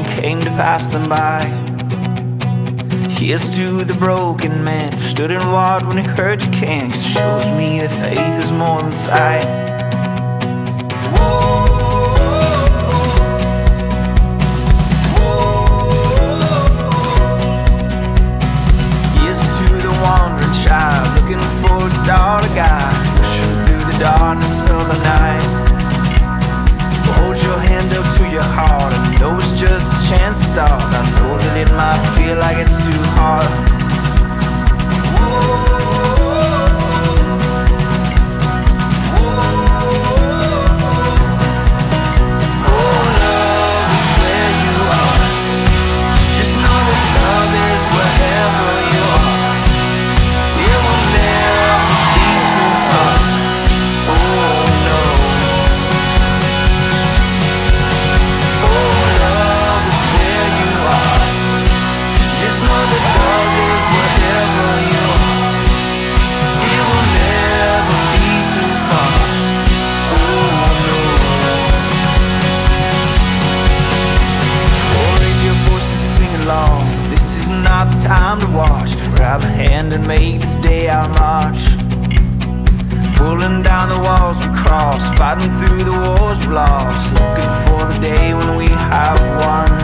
who came to pass them by. Here's to the broken man who stood and walked when he heard you can, 'cause it shows me that faith is more than sight. Here's to the wandering child looking for a star to guide, pushing through the darkness of the night. Hold your hand up to your heart, I know it's just a chance to start. I know that it might feel like it's too hard. Time to watch, grab a hand and make this day our march. Pulling down the walls we cross, fighting through the wars we lost, looking for the day when we have won.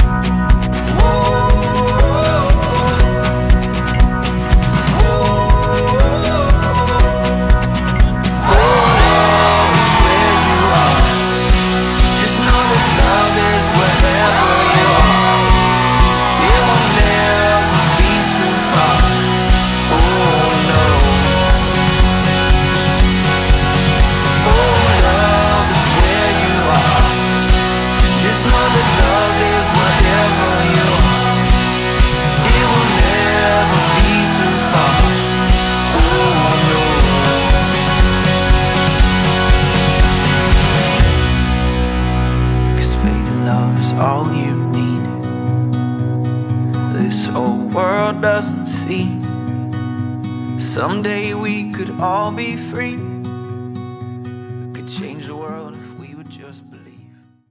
All you need, this whole world doesn't see. Someday we could all be free.